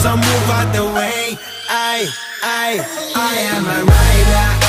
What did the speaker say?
so move out the way. I am a rider.